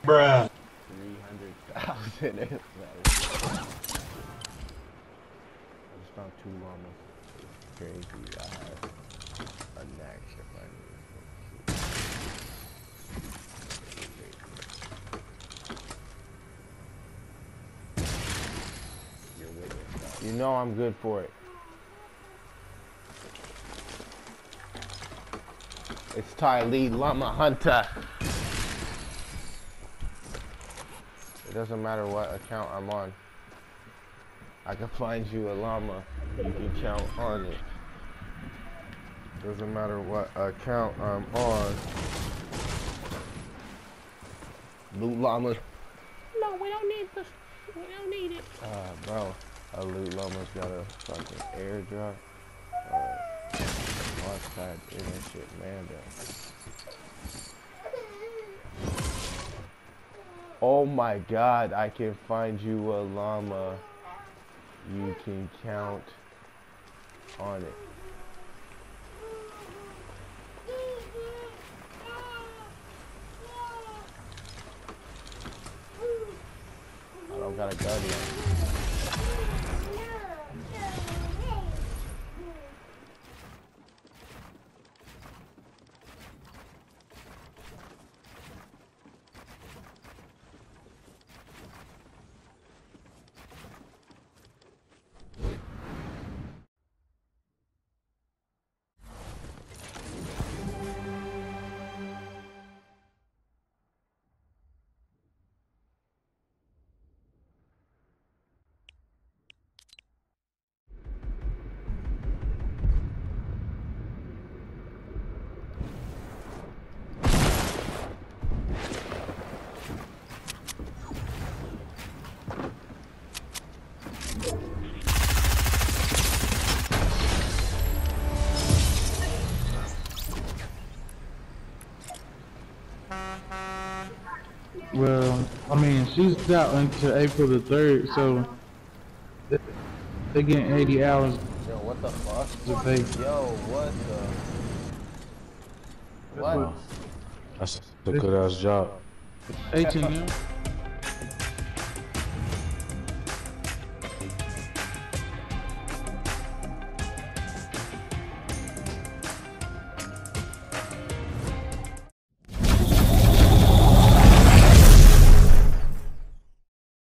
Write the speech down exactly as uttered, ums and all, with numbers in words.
Bruh. three hundred thousand. I just found two llamas. It's crazy. I have a knack for finding this. You know I'm good for it. It's Ty Lee, Llama Hunter. It doesn't matter what account I'm on. I can find you a llama. You can count on it. Doesn't matter what account I'm on. Loot llamas. No, we don't need this. We don't need it. Ah, uh, bro. A loot llama's got a fucking airdrop. Uh, launch pad in that shit, man. Oh my god, I can find you a llama. You can count on it. I don't got a gun yet. Well, I mean, she's out until April the third, so they're getting eighty hours. Yo, what the fuck? To pay. Yo, what the? What? That's a good ass job. eighteen, yeah.